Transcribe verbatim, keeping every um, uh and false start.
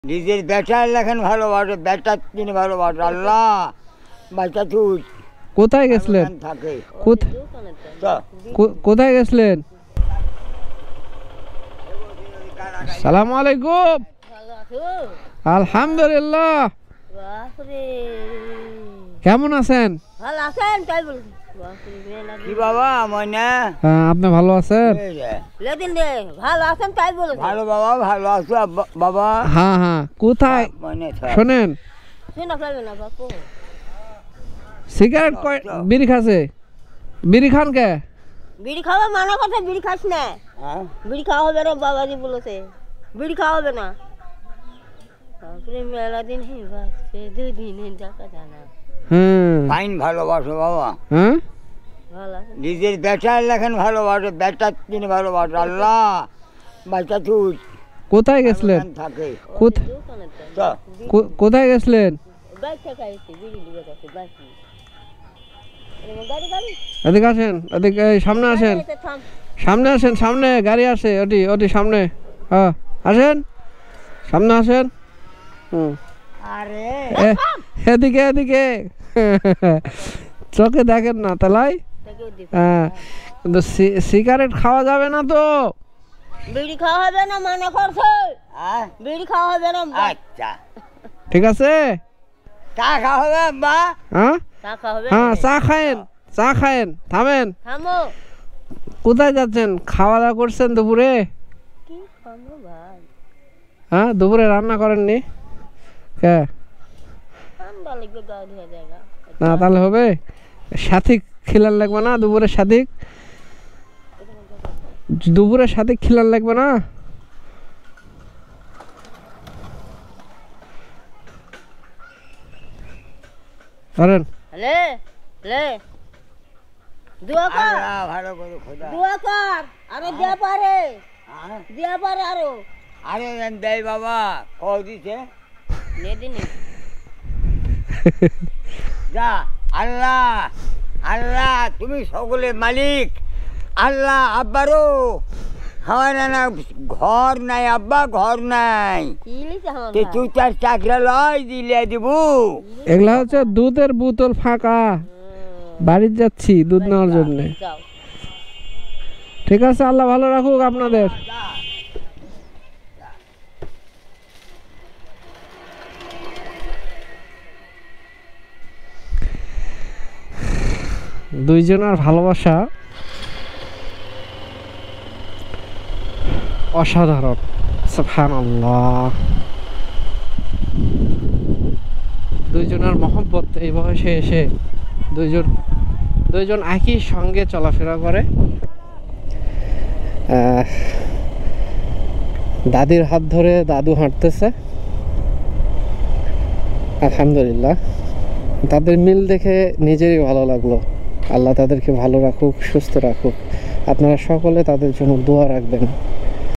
নিজের বেটার লেখেন ভালোবাসে, বেটার তিনি ভালোবাসে। আল্লাহ বাচ্চা তুই কোথায় গেছিলেন? থাকে কোথায় গেছিলেন? সালামু আলাইকুম। আলহামদুলিল্লাহ। কেমন আছেন? ভালো আছেন? তাই বলুন। কি বাবা ময়না? হ্যাঁ, আপনি ভালো আছেন? লেদিন দে ভালো আছেন তাই বলুন। ভালো বাবা, ভালো আছো বাবা। হ্যাঁ হ্যাঁ, কোথায়? শোনেন, শুনা পাবে না বাপু। সিগারেট বিড়ি খাচ্ছে? বিড়ি খান কে? বিড়ি খাওয়া মানা কথা, বিড়ি খাস না। বিড়ি খাওয়া হবে না, বাবাজি বলেছে বিড়ি খাওয়া হবে না। তারপরে মেলা দিন হে বাসে দুদিন দেখা জানা। হুম, ফাইন ভালোবাসো বাবা। হ্যাঁ, ভালো আছে। নিজের বেটার লেখেন ভালোবাসে, বেটার তিনি ভালোবাসে। আল্লাহ বাচ্চা তুই কোথায় গেছিলেন? থাকে কোথায় গেছিলেন? বাইক থেকে আইছি, বিড়ি লিয়ে গেছে বাইক। গাড়ি গাড়ি এদিকে আসেন, এদিকে সামনে আসেন, সামনে আসেন, সামনে গাড়ি আসে, ওটি ওটি সামনে। হ্যাঁ আসেন, সামনে আসেন। হুম, আরে এদিকে এদিকে চোখে দেখেন না তালাই। হ্যাঁ, কিন্তু সিগারেট খাওয়া যাবে না তো। বিড়ি খাওয়া হবে না মানে করছে। বিড়ি খাওয়া হবে না। আচ্ছা ঠিক আছে। চা খাওয়া হবে আব্বা? হ্যাঁ চা খাওয়া হবে। হ্যাঁ, চা খায়েন, চা খায়েন। থামেন। থামো। কোথায় যাচ্ছেন? খাওয়া দাওয়া করছেন দুপুরে? কি খাবো ভাই? হ্যাঁ, দুপুরে রান্না করেননি কে? ঠান্ডা লাগবে, গা ধোয়া জায়গা না তাহলে হবে, সাথী খিলার লাগবে না দুপুরে? সাথী দুপুরে সাথী খিলার লাগবে না? করেন। লে লে দুয়া কর, ভালো করে খোদা দুয়া কর। আরে দিয়া পারে, দিয়া পারে আরো। আরে দেয় বাবা, কও দিছে নে দিন যা। আল্লাহ আল্লাহ তুমি সকলের মালিক। আল্লাহ আব্বারও হয় না, না ঘর নাই আব্বা, ঘর নাই। কি লিছে আমার তুই তুই চার চাকরা লয় দিলে দিব। এগুলা হচ্ছে দুধের বোতল ফাঁকা, বাড়ির যাচ্ছি দুধ নেওয়ার জন্য। ঠিক আছে, আল্লাহ ভালো রাখুক আপনাদের। দুইজনের ভালোবাসা অসাধারণ। সুবহানাল্লাহ, দুইজনের মহব্বত এই বয়সে এসে দুইজন দুইজন একই সঙ্গে চলাফেরা করে। দাদির হাত ধরে দাদু হাঁটতেছে, আলহামদুলিল্লাহ। তাদের মিল দেখে নিজেরই ভালো লাগলো। আল্লাহ তাদেরকে ভালো রাখুক, সুস্থ রাখুক। আপনারা সকলে তাদের জন্য দোয়া রাখবেন।